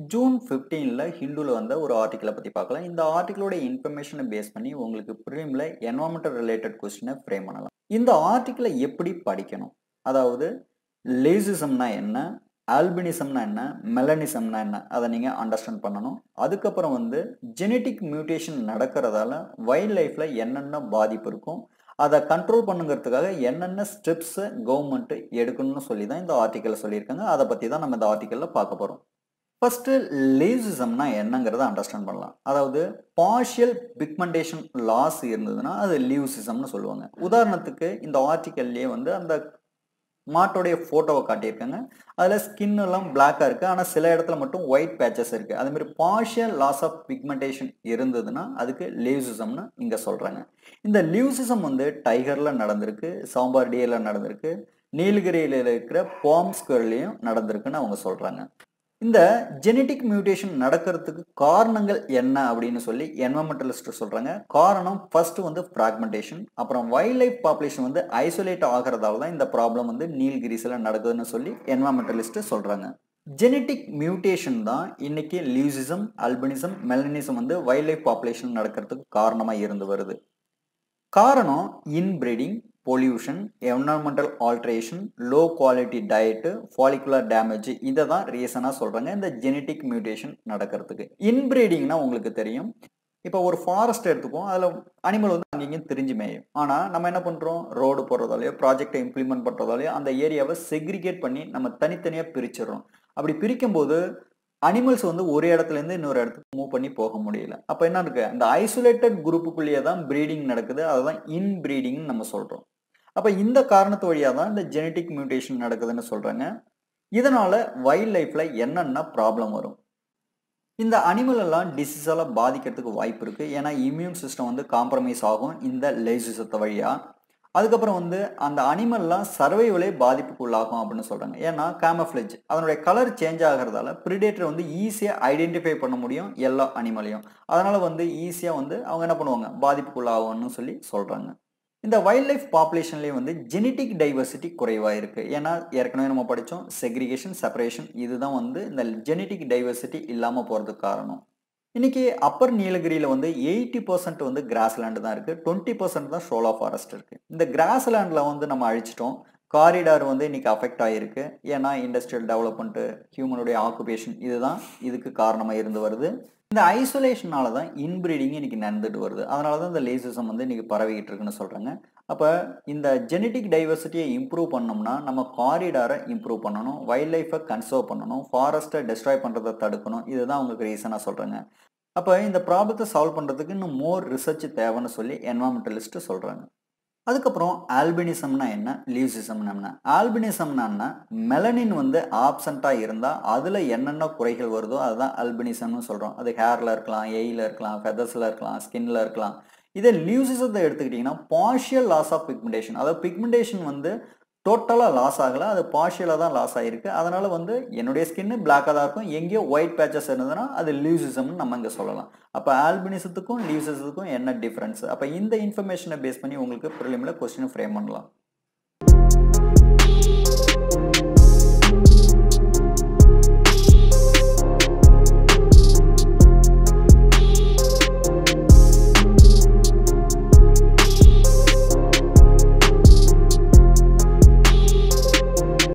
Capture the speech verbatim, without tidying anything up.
June பதினைந்தில் ஹிந்துல வந்த ஒரு ஆர்டிக்கலை பற்றி பார்க்கலாம். இந்த ஆர்டிக்கலோட இன்ஃபர்மேஷனை பேஸ் பண்ணி உங்களுக்கு ப்ரிலிமில் என்வரான்மெண்டல் ரிலேட்டட் கொஸ்டினை ஃப்ரேம் பண்ணலாம். இந்த ஆர்டிக்கலை எப்படி படிக்கணும், அதாவது லேசிசம்னா என்ன, ஆல்பினிசம்னா என்ன, மெலனிசம்னா என்ன, அதை நீங்கள் அண்டர்ஸ்டாண்ட் பண்ணணும். அதுக்கப்புறம் வந்து ஜெனட்டிக் மியூட்டேஷன் நடக்கிறதால வைல்ட் லைஃப்பில் என்னென்ன பாதிப்பு இருக்கும், அதை கண்ட்ரோல் பண்ணுங்கிறதுக்காக என்னென்ன ஸ்டெப்ஸை கவர்மெண்ட் எடுக்கணும்னு சொல்லி தான் இந்த ஆர்டிக்கலில் சொல்லியிருக்காங்க. அதை பற்றி தான் நம்ம இந்த ஆர்டிக்கலில் பார்க்க போகிறோம். ஃபர்ஸ்ட் லேசிசம்னா என்னங்கிறத அண்டர்ஸ்டாண்ட் பண்ணலாம். அதாவது பார்ஷியல் பிக்மெண்டேஷன் லாஸ் இருந்ததுன்னா அது லியூசிசம்னு சொல்லுவாங்க. உதாரணத்துக்கு இந்த ஆர்டிக்கல்லையே வந்து அந்த மாட்டோடைய ஃபோட்டோவை காட்டியிருக்காங்க. அதில் ஸ்கின் எல்லாம் பிளாக்காக இருக்குது, ஆனால் சில இடத்துல மட்டும் ஒயிட் பேச்சஸ் இருக்குது. அதே மாதிரி பார்ஷியல் லாஸ் ஆஃப் பிக்மெண்டேஷன் இருந்ததுன்னா அதுக்கு லியூசிசம்னு இங்கே சொல்கிறாங்க. இந்த லியூசிசம் வந்து டைகரில் நடந்திருக்கு, சாம்பார்டியில் நடந்திருக்கு, நீலகிரியில் இருக்கிற பாம் ஸ்கொயர்லையும் நடந்திருக்குன்னு அவங்க சொல்கிறாங்க. இந்த ஜெனட்டிக் மியூட்டேஷன் நடக்கிறதுக்கு காரணங்கள் என்ன அப்படின்னு சொல்லி என்வரான்மெண்டலிஸ்ட் சொல்றாங்க. காரணம் ஃபர்ஸ்ட் வந்து ஃப்ராக்மெண்டேஷன், அப்புறம் வைல்ட் லைஃப் பாப்புலேஷன் வந்து ஐசோலேட் ஆகிறதால தான் இந்த ப்ராப்ளம் வந்து நீல்கிரிஸ்ல நடக்குதுன்னு சொல்லி என்வரான்மெண்டலிஸ்ட் சொல்றாங்க. ஜெனட்டிக் மியூட்டேஷன் தான் இன்னைக்கு லியூசிசம், அல்பினிசம், மெலனிசம் வந்து வைல்ட் லைஃப் பாப்புலேஷன் நடக்கிறதுக்கு காரணமா இருந்து வருது. காரணம் inbreeding, pollution, environmental alteration, low quality diet, follicular damage, இதை தான் ரீசனாக சொல்கிறாங்க இந்த ஜெனட்டிக் மியூட்டேஷன் நடக்கிறதுக்கு. இன்பிரீடிங்னா உங்களுக்கு தெரியும், இப்போ ஒரு ஃபாரஸ்ட் எடுத்துப்போம், அதில் அனிமல் வந்து அங்கேயும் திரிஞ்சு மேயும். ஆனால் நம்ம என்ன பண்ணுறோம், ரோடு போடுறதாலையோ ப்ராஜெக்டை இம்ப்ளிமெண்ட் பண்ணுறதாலையோ அந்த ஏரியாவை செக்ரிகேட் பண்ணி நம்ம தனித்தனியாக பிரிச்சிடறோம். அப்படி பிரிக்கும்போது அனிமல்ஸ் வந்து ஒரு இடத்துலேருந்து இன்னொரு இடத்துக்கு மூவ் பண்ணி போக முடியல. அப்போ என்ன இருக்கு, அந்த ஐசோலேட்டட் குரூப்புக்குள்ளேயே தான் ப்ரீடிங் நடக்குது, அதுதான் இன்பிரீடிங் நம்ம சொல்கிறோம். அப்போ இந்த காரணத்து வழியாக தான் இந்த ஜெனட்டிக் மியூட்டேஷன் நடக்குதுன்னு சொல்கிறாங்க. இதனால வைல்ட் லைஃப்ல என்னென்ன ப்ராப்ளம் வரும், இந்த அனிமல் எல்லாம் டிசீஸால பாதிக்கிறதுக்கு வாய்ப்பு இருக்கு. ஏன்னா இம்யூன் சிஸ்டம் வந்து காம்ப்ரமைஸ் ஆகும் இந்த லேசிசத்தை வழியா. அதுக்கப்புறம் வந்து அந்த அனிமல்லாம் சர்வைவலே பாதிப்புக்கு உள்ளாகும் அப்படின்னு சொல்றாங்க. ஏன்னா கேமஃப்ளேஜ், அதனுடைய கலர் சேஞ்ச் ஆகிறதால பிரிடேட்டர் வந்து ஈஸியாக ஐடென்டிஃபை பண்ண முடியும் எல்லா அனிமலையும். அதனால வந்து ஈஸியாக வந்து அவங்க என்ன பண்ணுவாங்க, பாதிப்புக்குள்ளாகும்னு சொல்லி சொல்றாங்க. இந்த வைல்ட் லைஃப் பாப்புலேஷன்லேயே வந்து ஜெனட்டிக் டைவர்சிட்டி குறைவாக இருக்குது. ஏன்னா ஏற்கனவே நம்ம படித்தோம் செக்ரிகேஷன், செப்பரேஷன், இதுதான் வந்து இந்த ஜெனட்டிக் டைவர்சிட்டி இல்லாமல் போகிறதுக்கு காரணம். இன்னைக்கு அப்பர் நீலகிரியில் வந்து எயிட்டி பர்சன்ட் வந்து கிராஸ்லேண்டு தான் இருக்குது, டுவெண்ட்டி பர்சன்ட் தான் ஷோலா ஃபாரஸ்ட் இருக்குது. இந்த கிராஸ்லேண்டில் வந்து நம்ம அழிச்சிட்டோம், காரிடார் வந்து இன்னைக்கு அஃபெக்ட் ஆகிருக்கு. ஏன்னா இண்டஸ்ட்ரியல் டெவலப்மெண்ட்டு, ஹியூமனுடைய ஆக்குபேஷன், இதுதான் இதுக்கு காரணமாக இருந்து வருது. இந்த ஐசோலேஷனால தான் இன்பிரீடிங் இன்னைக்கு நடந்துட்டு வருது. அதனால தான் இந்த லேசிசம் வந்து இன்னைக்கு பரவிக்கிட்டு இருக்குன்னு சொல்றாங்க. அப்போ இந்த ஜெனட்டிக் டைவர்சிட்டியை இம்ப்ரூவ் பண்ணோம்னா நம்ம காரிடாரை இம்ப்ரூவ் பண்ணணும், வைல்ட் லைஃபை கன்சர்வ் பண்ணணும், ஃபாரஸ்ட்டை டெஸ்ட்ராய் பண்ணுறதை தடுக்கணும். இதுதான் அவங்களுக்கு ரீசனாக சொல்றாங்க. அப்போ இந்த ப்ராப்ளத்தை சால்வ் பண்ணுறதுக்கு இன்னும் மோர் ரிசர்ச் தேவைன்னு சொல்லி என்வரான்மெண்டலிஸ்ட் சொல்றாங்க. அதுக்கப்புறம் ஆல்பினிசம்னா என்ன, லியூசிசம்னா என்ன. ஆல்பினிசம்னா என்ன, மெலனின் வந்து ஆப்சண்ட்டாக இருந்தால் அதில் என்னென்ன குறைகள் வருதோ அதுதான் ஆல்பினிசம்னு சொல்கிறோம். அது ஹேரில் இருக்கலாம், எயில இருக்கலாம், ஃபெதர்ஸில் இருக்கலாம், ஸ்கின்ல இருக்கலாம். இதே லியூசிசத்தை எடுத்துக்கிட்டிங்கன்னா பார்ஷியல் லாஸ் ஆஃப் பிக்மெண்டேஷன், அதாவது பிக்மெண்டேஷன் வந்து டோட்டலாக லாஸ் ஆகலை, அது பார்ஷியலாக தான் லாஸ் ஆகிருக்கு. அதனால் வந்து என்னுடைய ஸ்கின்னு பிளாக்காக தான் இருக்கும், எங்கேயோ ஒயிட் பேச்சஸ் இருந்ததுன்னா அது லியூசிசம்னு நம்ம இங்கே சொல்லலாம். அப்போ ஆல்பினிசத்துக்கும் லியூசிசத்துக்கும் என்ன டிஃப்ரென்ஸ், அப்போ இந்த இன்ஃபர்மேஷனை பேஸ் பண்ணி உங்களுக்கு ப்ரிலிமில் கொஸ்டின் ஃப்ரேம் பண்ணலாம்.